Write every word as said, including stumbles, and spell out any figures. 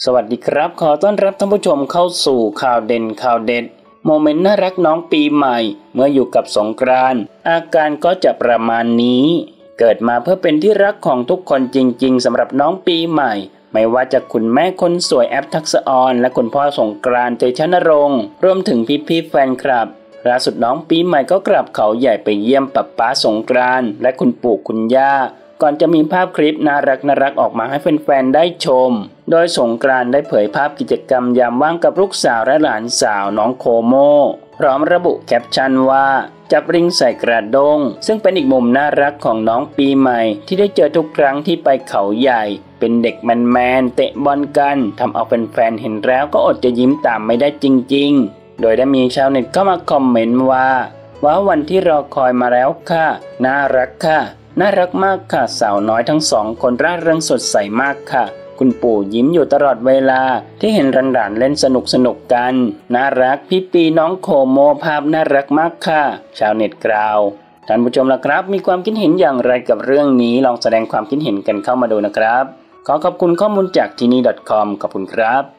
สวัสดีครับขอต้อนรับท่านผู้ชมเข้าสู่ข่าวเด่นข่าวเด็ดโมเมนต์น่ารักน้องปีใหม่เมื่ออยู่กับสงกรานต์อาการก็จะประมาณนี้เกิดมาเพื่อเป็นที่รักของทุกคนจริงๆสำหรับน้องปีใหม่ไม่ว่าจะคุณแม่คนสวยแอปทักษะออนและคุณพ่อสงกรานต์เตชะนรงค์รวมถึงพี่ๆแฟนคลับล่าสุดน้องปีใหม่ก็กลับเขาใหญ่ไปเยี่ยมป๊าป๊าสงกรานต์และคุณปู่คุณย่าก่อนจะมีภาพคลิปน่ารักน่ารักออกมาให้แฟนๆได้ชมโดยสงกรานต์ได้เผยภาพกิจกรรมยามว่างกับลูกสาวและหลานสาวน้องโคโมพร้อมระบุแคปชั่นว่าจับริงใส่กระด้งซึ่งเป็นอีกมุมน่ารักของน้องปีใหม่ที่ได้เจอทุกครั้งที่ไปเขาใหญ่เป็นเด็กแมนๆเตะบอลกันทำเอาแฟนๆเห็นแล้วก็อดจะยิ้มตามไม่ได้จริงๆโดยได้มีชาวเน็ตเข้ามาคอมเมนต์ว่าว้าววันที่รอคอยมาแล้วค่ะน่ารักค่ะน่ารักมากค่ะสาวน้อยทั้งสองคนร่าเริงสดใสมากค่ะคุณปู่ยิ้มอยู่ตลอดเวลาที่เห็นหลานๆเล่นสนุกสนุกกันน่ารักพี่ปีน้องโคโมภาพน่ารักมากค่ะชาวเน็ตกล่าวท่านผู้ชมล่ะครับมีความคิดเห็นอย่างไรกับเรื่องนี้ลองแสดงความคิดเห็นกันเข้ามาดูนะครับขอขอบคุณข้อมูลจากที่นี่ .com ขอบคุณครับ